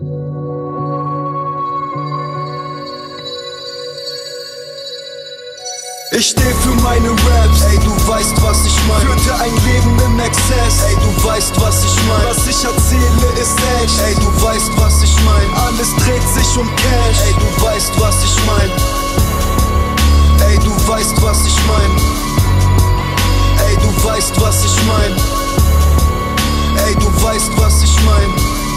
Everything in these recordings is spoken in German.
Ich steh für meine Raps, ey, du weißt, was ich mein. Führte ein Leben im Exzess, ey, du weißt, was ich mein. Was ich erzähle ist echt, ey, du weißt, was ich mein. Alles dreht sich um Cash, ey, du weißt, was ich mein. Ey, du weißt, was ich mein. Ey, du weißt, was ich mein. Ey, du weißt, was ich mein.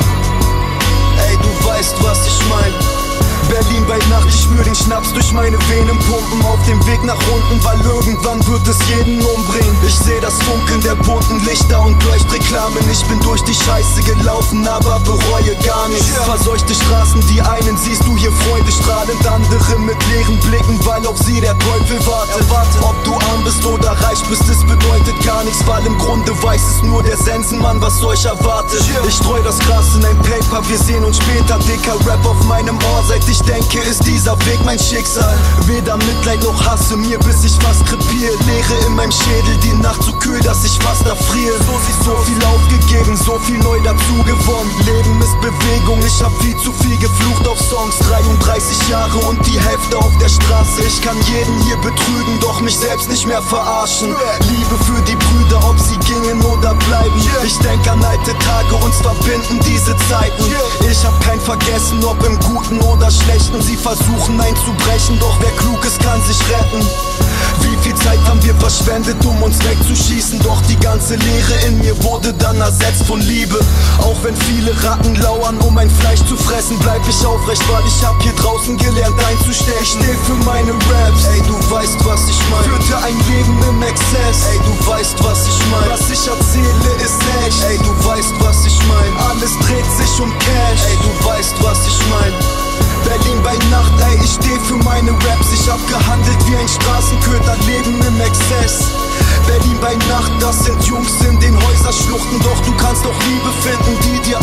Ey, du weißt, was ich mein. Berlin bei Nacht, ich spür den Schnaps durch meine Venen pumpen. Auf dem Weg nach unten, weil irgendwann wird es jeden umbringen. Ich seh das Funkeln der bunten Lichter und Leuchtreklamen. Ich bin durch die Scheiße gelaufen, aber bereue gar nichts. Verseuchte Straßen, die einen siehst du hier Freude strahlend, andere mit leeren Blicken, weil auf sie der Teufel wartet. Ob du arm bist oder reich bist, es bedeutet gar nichts, weil im Grunde weiß es nur der Sensenmann, was euch erwartet. Ich streu das Gras in ein Paper, wir sehen uns später. Dicker Rap auf meinem Ohr, seit ich denke, ist dieser Weg mein Schicksal. Weder Mitleid noch Hasse mir, bis ich fast krepiere. Leere in meinem Schädel, die Nacht so kühl, dass ich fast erfriere. So viel aufgegeben, so viel neu dazu gewonnen. Leben ist Bewegung, ich hab viel zu viel geflucht auf Songs. 33 Jahre und die Hälfte auf der Straße. Ich kann jeden hier betrügen, doch mich selbst nicht mehr verarschen. Liebe für die Brüder, ob sie gingen oder bleiben. Ich denk an alte Tage, uns verbinden diese Zeiten. Ich hab kein Vergessen, ob im Guten oder Schlechten. Sie versuchen einzubrechen, doch wer klug ist, kann sich retten. Wie viel Zeit haben wir verschwendet, um uns wegzuschießen? Doch die ganze Leere in mir wurde dann ersetzt von Liebe. Auch wenn viele Ratten lauern, um mein Fleisch zu fressen, bleib ich aufrecht, weil ich hab hier draußen gelernt einzustellen. Ich steh für meine Raps, ey, du weißt, was ich mein. Führte ein Leben im Exzess, ey, du weißt, was ich mein. Was ich erzähle ist echt, ey, du weißt, was ich mein. Alles dreht sich um Cash, ey, du weißt, was ich mein. Berlin bei Nacht, ey, ich steh für meine Raps. Ich hab gehandelt wie ein Straßenköter, Leben im Exzess. Berlin bei Nacht, das sind Jungs in den Häuserschluchten. Doch du kannst auch Liebe finden, die dir